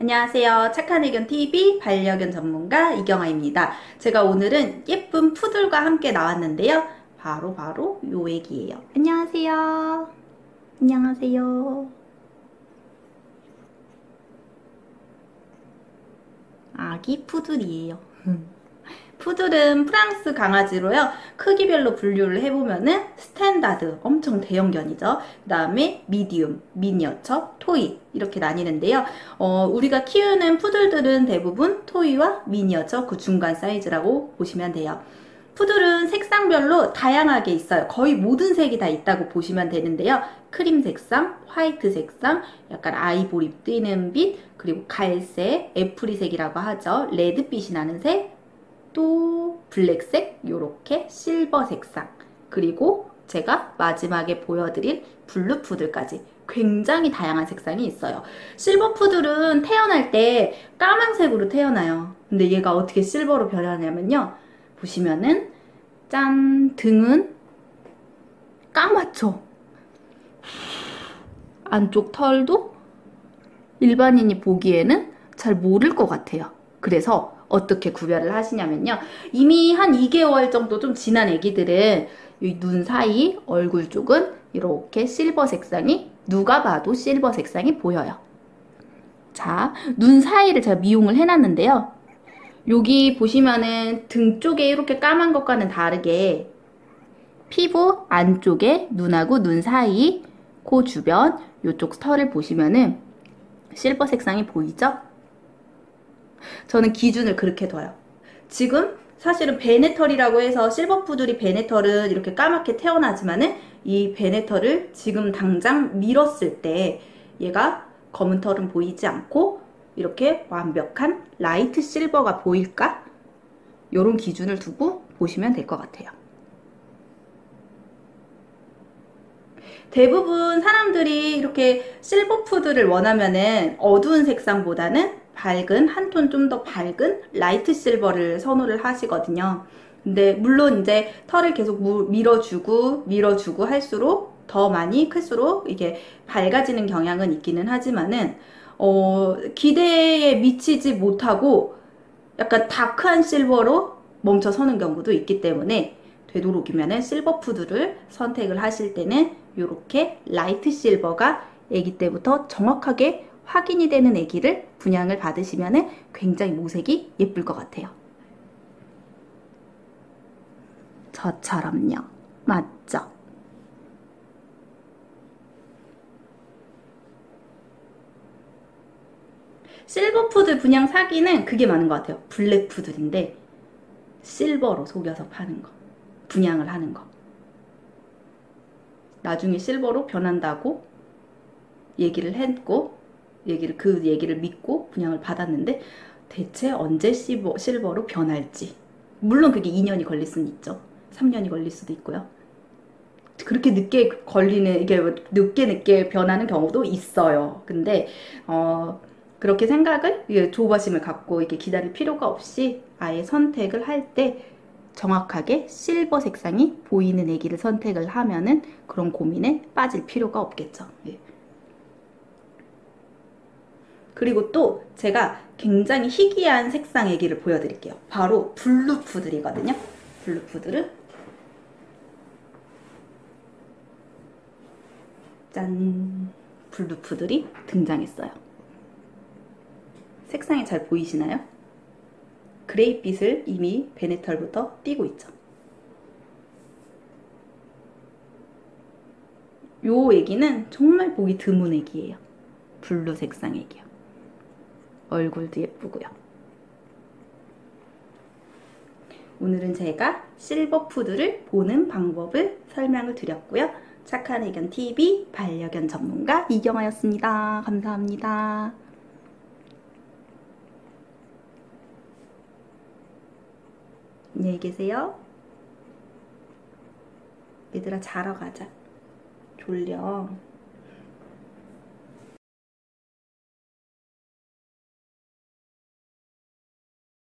안녕하세요. 착한 의견 TV 반려견 전문가 이경아입니다. 제가 오늘은 예쁜 푸들과 함께 나왔는데요. 바로 요 애기예요. 안녕하세요. 안녕하세요. 아기 푸들이에요. 푸들은 프랑스 강아지로요. 크기별로 분류를 해보면은 스탠다드, 엄청 대형견이죠. 그 다음에 미디움, 미니어처, 토이 이렇게 나뉘는데요. 우리가 키우는 푸들들은 대부분 토이와 미니어처 그 중간 사이즈라고 보시면 돼요. 푸들은 색상별로 다양하게 있어요. 거의 모든 색이 다 있다고 보시면 되는데요. 크림 색상, 화이트 색상, 약간 아이보리 띄는 빛, 그리고 갈색, 애프리색이라고 하죠. 레드빛이 나는 색, 또 블랙색, 요렇게 실버 색상, 그리고 제가 마지막에 보여드릴 블루 푸들까지 굉장히 다양한 색상이 있어요. 실버 푸들은 태어날 때 까만색으로 태어나요. 근데 얘가 어떻게 실버로 변하냐면요. 보시면은 짠, 등은 까맣죠. 안쪽 털도 일반인이 보기에는 잘 모를 것 같아요. 그래서 어떻게 구별을 하시냐면요. 이미 한 2개월 정도 좀 지난 애기들은 이 눈 사이, 얼굴 쪽은 이렇게 실버 색상이, 누가 봐도 실버 색상이 보여요. 자, 눈 사이를 제가 미용을 해놨는데요. 여기 보시면은 등 쪽에 이렇게 까만 것과는 다르게 피부 안쪽에 눈하고 눈 사이, 코 주변, 이쪽 털을 보시면은 실버 색상이 보이죠? 저는 기준을 그렇게 둬요. 지금 사실은 베네털이라고 해서 실버푸들이 베네털은 이렇게 까맣게 태어나지만은 이 베네털을 지금 당장 밀었을 때 얘가 검은 털은 보이지 않고 이렇게 완벽한 라이트 실버가 보일까? 이런 기준을 두고 보시면 될 것 같아요. 대부분 사람들이 이렇게 실버푸드를 원하면은 어두운 색상보다는 밝은, 한 톤 좀 더 밝은 라이트 실버를 선호를 하시거든요. 근데 물론 이제 털을 계속 밀어주고 할수록 더 많이 클수록 이게 밝아지는 경향은 있기는 하지만은 기대에 미치지 못하고 약간 다크한 실버로 멈춰 서는 경우도 있기 때문에 되도록이면은 실버 푸드를 선택을 하실 때는 이렇게 라이트 실버가 아기 때부터 정확하게 확인이 되는 아기를 분양을 받으시면은 굉장히 모색이 예쁠 것 같아요. 저처럼요. 맞죠? 실버 푸드 분양 사기는 그게 많은 것 같아요. 블랙 푸들인데 실버로 속여서 파는 거. 분양을 하는 거. 나중에 실버로 변한다고 얘기를 했고 그 얘기를 믿고 분양을 받았는데 대체 언제 실버로 변할지, 물론 그게 2년이 걸릴 수는 있죠. 3년이 걸릴 수도 있고요. 그렇게 늦게 걸리는, 이게 늦게 변하는 경우도 있어요. 근데 그렇게 생각을, 조바심을 갖고 이렇게 기다릴 필요가 없이 아예 선택을 할 때 정확하게 실버 색상이 보이는 애기를 선택을 하면은 그런 고민에 빠질 필요가 없겠죠. 예. 그리고 또 제가 굉장히 희귀한 색상 애기를 보여드릴게요. 바로 블루 푸들이거든요. 블루 푸들은 짠! 블루 푸들이 등장했어요. 색상이 잘 보이시나요? 그레이빛을 이미 베네털부터 띄고 있죠. 요 애기는 정말 보기 드문 애기예요. 블루 색상 애기요. 얼굴도 예쁘고요. 오늘은 제가 실버 푸드를 보는 방법을 설명을 드렸고요. 착한 의견 TV 반려견 전문가 이경아였습니다. 감사합니다. 안녕히 계세요. 얘들아, 자러 가자. 졸려.